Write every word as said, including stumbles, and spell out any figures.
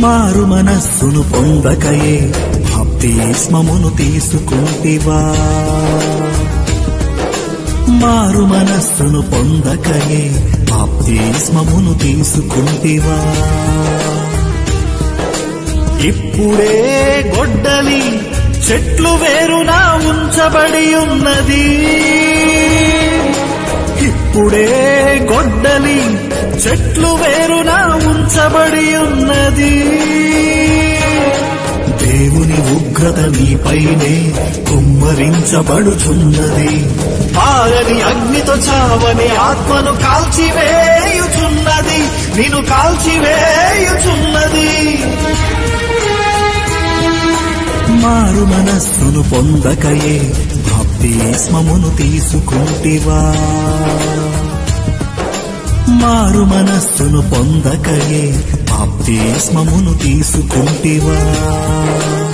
మారు మనస్సును పొందకయే బాప్తిస్మమును తీసుకుంటివా మారు మనస్సును పొందకయే బాప్తిస్మమును తీసుకుంటివా ఇప్పుడే గొడ్డలి చెట్లు వేరునా ఉంచబడి ఉన్నది ఇప్పుడే గొడ్డలి చెట్లు వేరునా ఉంచబడి ఉన్నది దేవుని ఉగ్రత నీపైనే కుమ్మరించబడుచున్నది ఆరని అగ్నితో చావని ఆత్మను కాల్చివేయుచున్నది నిన్ను కాల్చివేయుచున్నది మారు మనస్సును పొందకయే బాప్తిస్మమును తీసుకుంటివా మారు మనస్సును పొందకయే బాప్తిస్మమును తీసుకుంటివా